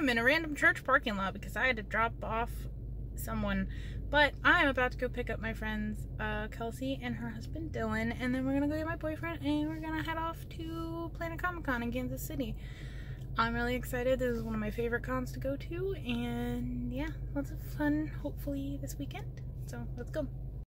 am in a random church parking lot because I had to drop off someone. But I'm about to go pick up my friends, Kelsey and her husband, Dylan. And then we're going to go get my boyfriend and we're going to head off to Planet Comic Con in Kansas City. I'm really excited. This is one of my favorite cons to go to. And yeah, lots of fun, hopefully, this weekend. So let's go.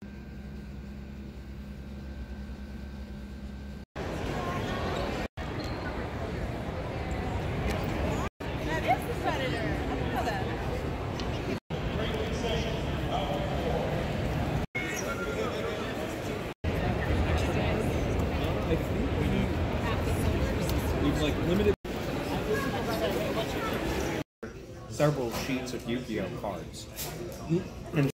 Like limited several sheets of Yu-Gi-Oh cards. And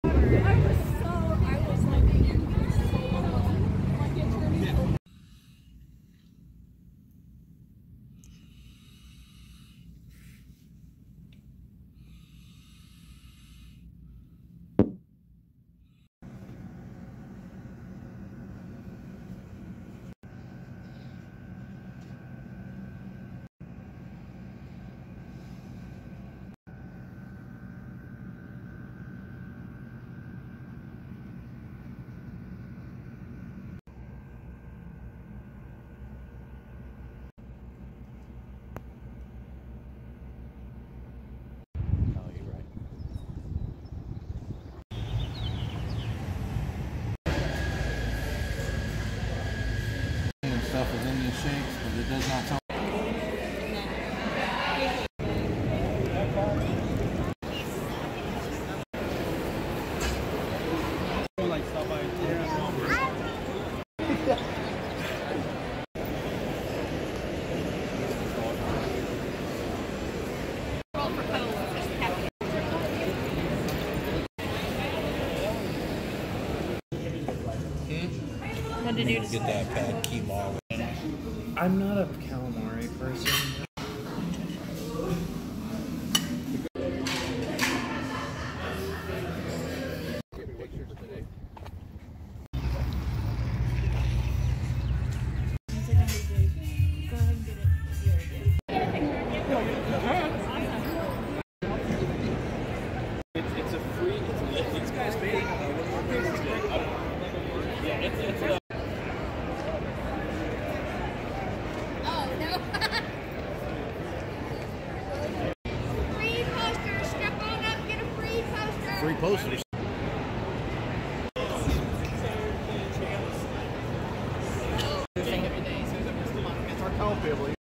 stuff is in these shakes, but it does not tell. like stuff I What did you get that bad quinoa? I'm not a calamari person. It's a free. These guys made Free posters. It's our family.